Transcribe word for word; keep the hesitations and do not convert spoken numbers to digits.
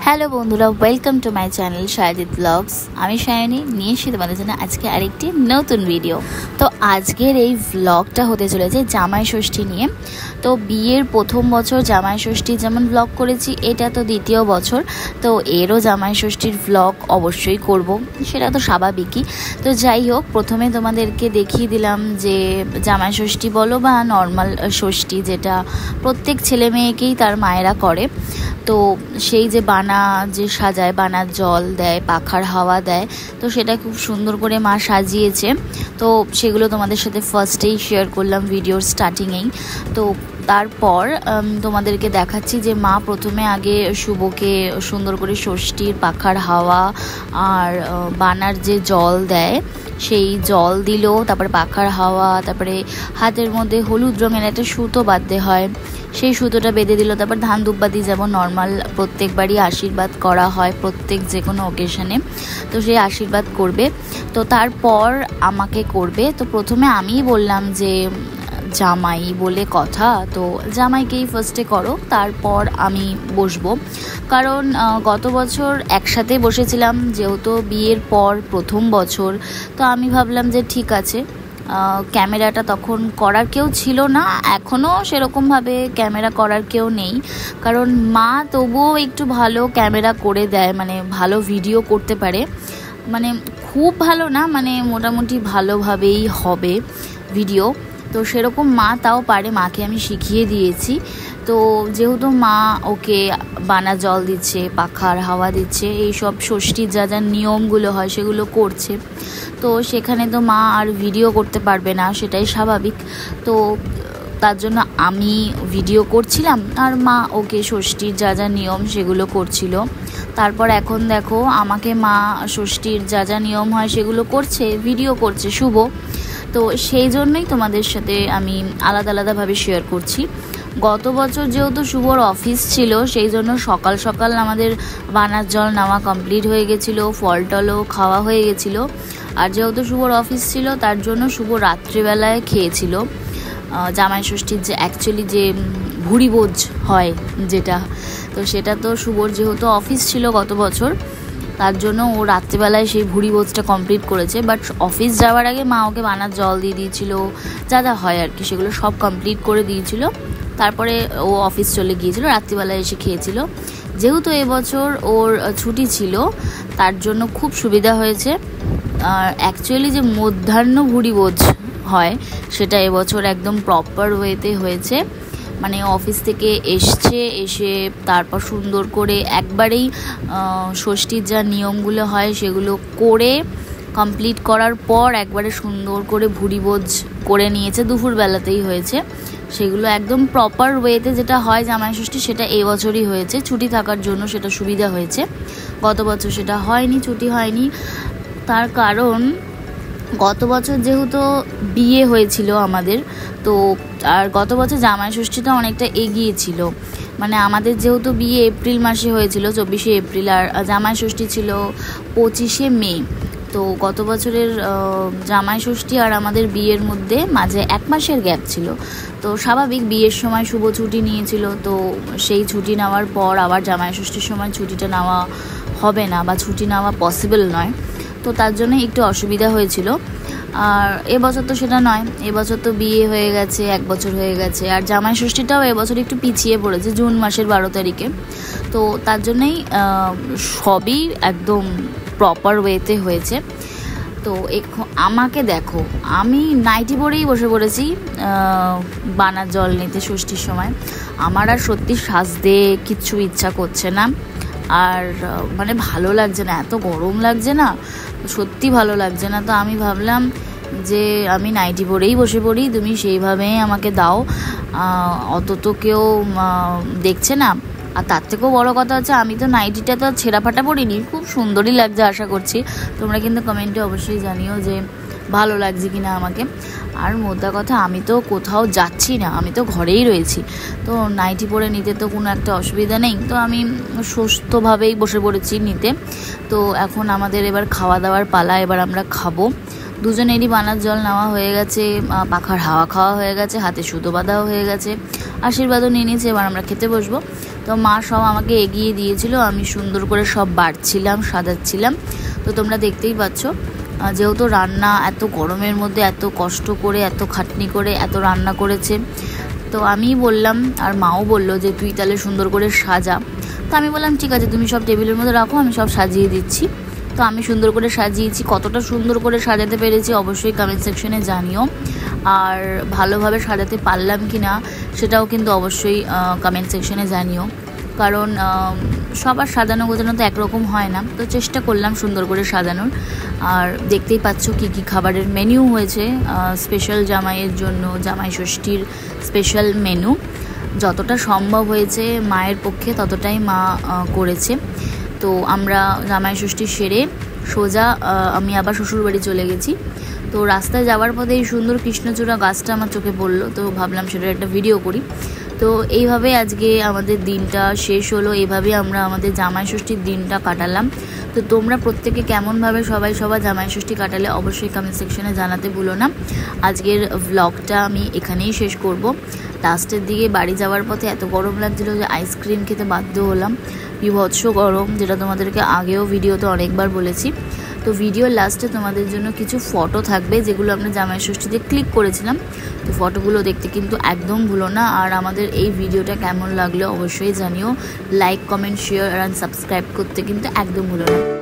Hello বন্ধুরা, welcome to my channel শায়দিত vlogs. আমি সায়নী নিয়ে এসেছি তোমাদের জন্য আজকে আরেকটি নতুন ভিডিও। তো আজকের এই ব্লগটা হতে চলেছে জামাই ষষ্ঠী নিয়ে। তো বিয়ের প্রথম বছর জামাই ষষ্ঠী যেমন ব্লগ করেছি, এটা তো দ্বিতীয় বছর, তো এরও জামাই ষষ্ঠীর ব্লগ অবশ্যই করব, সেটা তো স্বাভাবিকই। তো যাই হোক, প্রথমে তোমাদেরকে দেখিয়ে দিলাম যে জামাই ষষ্ঠী বলো বা নর্মাল ষষ্ঠী, যেটা প্রত্যেক ছেলে মেয়েকেই তার মায়েরা করে। তো সেই যে বানা যে সাজায়, বানার জল দেয়, পাখার হাওয়া দেয়, তো সেটা খুব সুন্দর করে মা সাজিয়েছে। তো সেগুলো তোমাদের সাথে ফার্স্টেই শেয়ার করলাম ভিডিওর স্টার্টিংয়েই। তো তারপর তোমাদেরকে দেখাচ্ছি যে মা প্রথমে আগে শুভকে সুন্দর করে ষষ্ঠীর পাখার হাওয়া আর বানার যে জল দেয় সেই জল দিল, তারপরে পাখার হাওয়া, তারপরে হাতের মধ্যে হলুদ রঙের একটা সুতো বাঁধতে হয়, সেই সুতোটা বেঁধে দিল। তারপর ধান ধূপবাতি যেমন নর্মাল প্রত্যেকবারই আশীর্বাদ করা হয় প্রত্যেক যে কোনো অকেশনে, তো সেই আশীর্বাদ করবে। তো তারপর আমাকে করবে। তো প্রথমে আমিই বললাম যে জামাই বলে কথা, তো জামাইকেই ফার্স্টে করো, তারপর আমি বসবো। কারণ গত বছর একসাথে বসেছিলাম, যেহেতু বিয়ের পর প্রথম বছর, তো আমি ভাবলাম যে ঠিক আছে। ক্যামেরাটা তখন করার কেউ ছিল না, এখনও সেরকমভাবে ক্যামেরা করার কেউ নেই, কারণ মা তবুও একটু ভালো ক্যামেরা করে দেয়, মানে ভালো ভিডিও করতে পারে, মানে খুব ভালো না, মানে মোটামুটি ভালোভাবেই হবে ভিডিও। তো সেরকম মা তাও পারে, মাকে আমি শিখিয়ে দিয়েছি। তো যেহেতু মা ওকে বানা জল দিচ্ছে, পাখার হাওয়া দিচ্ছে, এইসব ষষ্ঠীর যা যা নিয়মগুলো হয় সেগুলো করছে, তো সেখানে তো মা আর ভিডিও করতে পারবে না, সেটাই স্বাভাবিক। তো তার জন্য আমি ভিডিও করছিলাম আর মা ওকে ষষ্ঠীর যা যা নিয়ম সেগুলো করছিল। তারপর এখন দেখো আমাকে মা ষষ্ঠীর যা যা নিয়ম হয় সেগুলো করছে, ভিডিও করছে শুভ। তো সেই জন্যই তোমাদের সাথে আমি আলাদা আলাদাভাবে শেয়ার করছি। গত বছর যেহেতু শুভর অফিস ছিল, সেই জন্য সকাল সকাল আমাদের বানার জল নেওয়া কমপ্লিট হয়ে গেছিলো, ফল টলও খাওয়া হয়ে গেছিলো। আর যেহেতু শুভর অফিস ছিল, তার জন্য শুভ রাত্রিবেলায় খেয়েছিল জামাই ষষ্ঠীর যে অ্যাকচুয়ালি যে ভুড়িভোজ হয় যেটা, তো সেটা তো শুভর যেহেতু অফিস ছিল গত বছর, তার জন্য ও রাত্রিবেলায় সেই ভুড়ি ভোজটা কমপ্লিট করেছে। বাট অফিস যাওয়ার আগে মা ওকে বানার জল দিয়ে দিয়েছিল, যা যা হয় আর কি, সেগুলো সব কমপ্লিট করে দিয়েছিল। তারপরে ও অফিস চলে গিয়েছিল, রাত্রিবেলায় এসে খেয়েছিল। যেহেতু এবছর ওর ছুটি ছিল, তার জন্য খুব সুবিধা হয়েছে। আর অ্যাকচুয়ালি যে মধ্যাহ্ন ভুড়ি ভোজ হয় সেটা এবছর একদম প্রপার ওয়েতে হয়েছে, মানে অফিস থেকে এসছে, এসে তারপর সুন্দর করে একবারেই ষষ্ঠীর যা নিয়মগুলো হয় সেগুলো করে কমপ্লিট করার পর একবারে সুন্দর করে ভুড়িভোজ করে নিয়েছে, দুপুরবেলাতেই হয়েছে। সেগুলো একদম প্রপার ওয়েতে যেটা হয় জামাই ষষ্ঠী, সেটা এই বছরই হয়েছে। ছুটি থাকার জন্য সেটা সুবিধা হয়েছে, গত বছর সেটা হয়নি, ছুটি হয়নি। তার কারণ গত বছর যেহেতু বিয়ে হয়েছিল আমাদের, তো আর গত বছর জামাই ষষ্ঠীটা অনেকটা এগিয়ে ছিল, মানে আমাদের যেহেতু বিয়ে এপ্রিল মাসে হয়েছিল, চব্বিশে এপ্রিল, আর জামাই ষষ্ঠী ছিল পঁচিশে মে। তো গত বছরের জামাই ষষ্ঠী আর আমাদের বিয়ের মধ্যে মাঝে এক মাসের গ্যাপ ছিল। তো স্বাভাবিক, বিয়ের সময় শুভ ছুটি নিয়েছিল, তো সেই ছুটি নেওয়ার পর আবার জামাই ষষ্ঠীর সময় ছুটিটা নেওয়া হবে না, বা ছুটি নেওয়া পসিবল নয়, তো তার জন্য একটু অসুবিধা হয়েছিল। আর এবছর তো সেটা নয়, এবছর তো বিয়ে হয়ে গেছে, এক বছর হয়ে গেছে, আর জামাই ষষ্ঠীটাও এবছর একটু পিছিয়ে পড়েছে জুন মাসের বারো তারিখে। তো তার জন্যই সবই একদম প্রপার ওয়েতে হয়েছে। তো এখন আমাকে দেখো, আমি নাইটি পরেই বসে পড়েছি বানার জল নিতে ষষ্ঠীর সময়। আমার আর সত্যি সাজতে কিচ্ছু ইচ্ছা করছে না, আর মানে ভালো লাগছে না, এত গরম লাগছে না, সত্যি ভালো লাগছে না। তো আমি ভাবলাম যে আমি নাইটি পরেই বসে পড়ি, তুমি সেইভাবেই আমাকে দাও, অত তো কেউ দেখছে না। আর তার থেকেও বড়ো কথা হচ্ছে, আমি তো নাইটিটা তো ছেঁড়া ফাটা পরিনি, খুব সুন্দরই লাগছে, আশা করছি তোমরা কিন্তু কমেন্টে অবশ্যই জানিও যে ভালো লাগছে কিনা আমাকে। আর মোদ্দা কথা, আমি তো কোথাও যাচ্ছি না, আমি তো ঘরেই রয়েছি, তো নাইটি পরে নিতে তো কোনো একটা অসুবিধা নেই। তো আমি সুস্থভাবেই বসে পড়েছি নিতে। তো এখন আমাদের এবার খাওয়া দাওয়ার পালা, এবার আমরা খাবো। দুজনেরই বানার জল নেওয়া হয়ে গেছে, পাখার হাওয়া খাওয়া হয়ে গেছে, হাতে সুতো বাঁধাও হয়ে গেছে, আশীর্বাদও নিয়ে নিয়েছে। এবার আমরা খেতে বসবো। তো মা সব আমাকে এগিয়ে দিয়েছিল, আমি সুন্দর করে সব বাড়ছিলাম, সাজাচ্ছিলাম। তো তোমরা দেখতেই পাচ্ছ, যেহেতু রান্না এত গরমের মধ্যে এত কষ্ট করে এত খাটনি করে এত রান্না করেছে, তো আমি বললাম আর মাও বললো যে তুই তাহলে সুন্দর করে সাজা। তো আমি বললাম ঠিক আছে, তুমি সব টেবিলের মধ্যে রাখো, আমি সব সাজিয়ে দিচ্ছি। তো আমি সুন্দর করে সাজিয়েছি। কতটা সুন্দর করে সাজাতে পেরেছি অবশ্যই কমেন্ট সেকশনে জানিও, আর ভালোভাবে সাজাতে পারলাম কি না সেটাও কিন্তু অবশ্যই কমেন্ট সেকশনে জানিও, কারণ সবার সাজানো গোছানো তো একরকম হয় না। তো চেষ্টা করলাম সুন্দর করে সাজানোর। আর দেখতেই পাচ্ছ কী কী খাবারের মেনু হয়েছে স্পেশাল জামাইয়ের জন্য, জামাই ষষ্ঠীর স্পেশাল মেনু। যতটা সম্ভব হয়েছে মায়ের পক্ষে ততটাই মা করেছে। তো আমরা জামাই ষষ্ঠী সেরে সোজা আমি আবার শ্বশুরবাড়ি চলে গেছি। তো রাস্তায় যাওয়ার পথে এই সুন্দর কৃষ্ণচূড়া গাছটা আমার চোখে পড়লো, তো ভাবলাম সেটার একটা ভিডিও করি। তো এইভাবে আজকে আমাদের দিনটা শেষ হলো, এইভাবে আমরা আমাদের জামাই ষষ্ঠীর দিনটা কাটালাম। তো তোমরা প্রত্যেকে কেমনভাবে সবাই সবার জামাই ষষ্ঠী কাটালে অবশ্যই কমেন্ট সেকশনে জানাতে ভুলো না। আজকের ব্লগটা আমি এখানেই শেষ করব। লাস্টের দিকে বাড়ি যাওয়ার পথে এত গরম লাগছিলো যে আইসক্রিম খেতে বাধ্য হলাম, বিভৎস গরম, যেটা তোমাদেরকে আগেও ভিডিওতে অনেকবার বলেছি। তো ভিডিওর লাস্টে তোমাদের জন্য কিছু ফটো থাকবে যেগুলো আমরা জামাই ষষ্ঠীতে ক্লিক করেছিলাম। তো ফটোগুলো দেখতে কিন্তু একদম ভুলো না। আর আমাদের এই ভিডিওটা কেমন লাগলো অবশ্যই জানিও। লাইক, কমেন্ট, শেয়ার আর সাবস্ক্রাইব করতে কিন্তু একদম ভুলো না।